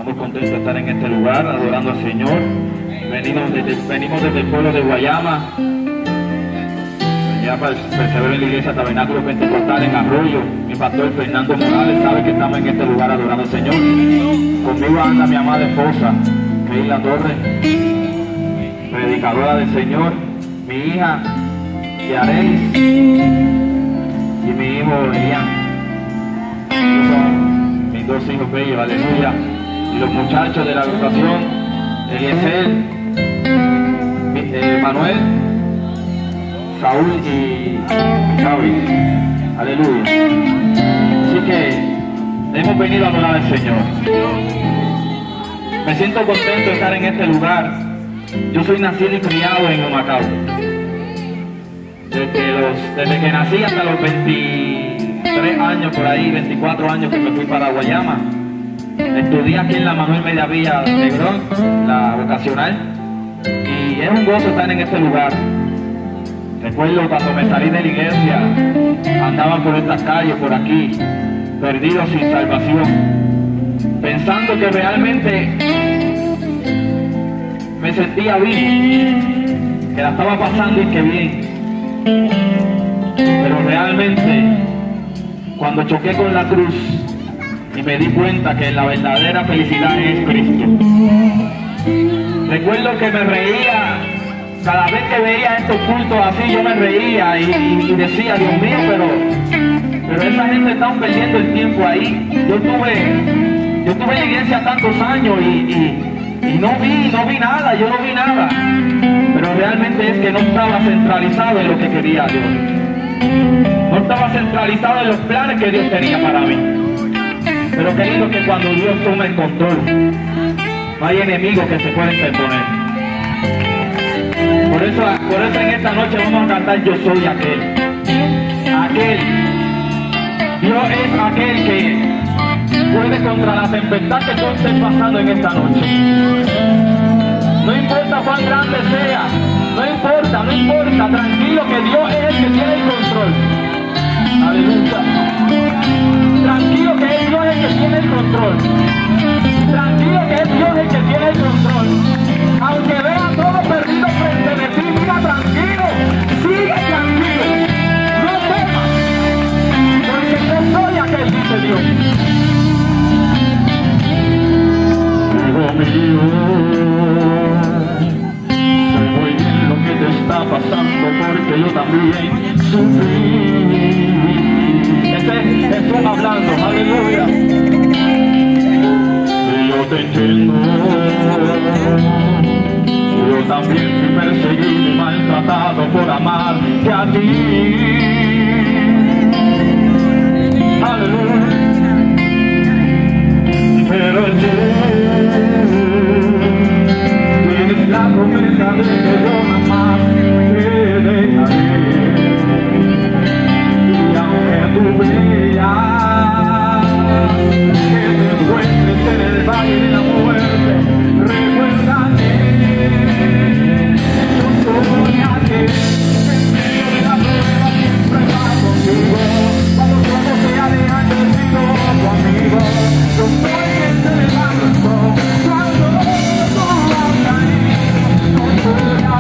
Estamos contentos de estar en este lugar, adorando al Señor. Venimos desde el pueblo de Guayama, ya para perseverar en la iglesia Tabernáculo Pentecostal en Arroyo. Mi pastor Fernando Morales sabe que estamos en este lugar adorando al Señor. Conmigo anda mi amada esposa, Keila Torres, predicadora del Señor, mi hija Yarelis y mi hijo Elian. Estos son mis dos hijos bellos, aleluya. Y los muchachos de la agrupación, Eliezer, Manuel, Saúl y Gaby, aleluya. Así que hemos venido a adorar al Señor. Me siento contento de estar en este lugar. Yo soy nacido y criado en Humacao. Desde que nací hasta los 23 años por ahí, 24 años que me fui para Guayama. Estudié aquí en la Manuel Mediavilla de Grón, la vocacional, y es un gozo estar en este lugar. Recuerdo cuando me salí de la iglesia, andaba por estas calles, por aquí, perdido sin salvación, pensando que realmente me sentía vivo, que la estaba pasando y que bien. Pero realmente, cuando choqué con la cruz y me di cuenta que la verdadera felicidad es Cristo. Recuerdo que me reía, cada vez que veía estos cultos así, yo me reía y decía, Dios mío, pero esa gente está perdiendo el tiempo ahí. Yo estuve en la iglesia tantos años y no vi nada, yo no vi nada. Pero realmente es que no estaba centralizado en lo que quería Dios. No estaba centralizado en los planes que Dios tenía para mí. Pero querido, que cuando Dios toma el control, no hay enemigos que se pueden interponer. Por eso en esta noche vamos a cantar Yo soy aquel. Dios es aquel que puede contra la tempestad que tú estés pasando en esta noche. No importa cuán grande sea, no importa, tranquilo que Dios es el que tiene el control. Aleluya. Tranquilo que es Dios el que tiene el control. Tranquilo que es Dios el que tiene el control. Aunque vea todo perdido frente a ti, mira tranquilo, sigue tranquilo. No temas, porque yo soy aquel, dice Dios. Hijo mío, sé muy bien lo que te está pasando, porque yo también sufrí. Estoy hablando, aleluya. Y yo te entiendo. Yo también fui perseguido y maltratado por amarte a ti. Aleluya. Pero tú tienes la promesa de que yo jamás te dejaré. Tú veas que te encuentres en el valle de la muerte, recuerda que yo soy aquel que en medio de la prueba siempre va contigo. Cuando todo se aleja yo he sido tu amigo. Yo soy quien te levantó cuando tú vas a caer.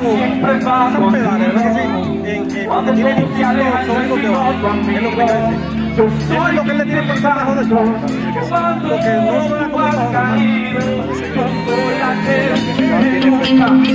como esos pedales, ¿verdad que sí? Cuando tiene distintos sonidos de voz, es lo que te quiero decir. Eso es lo que él le tiene por trabajo de todo. Lo que no suena como todo.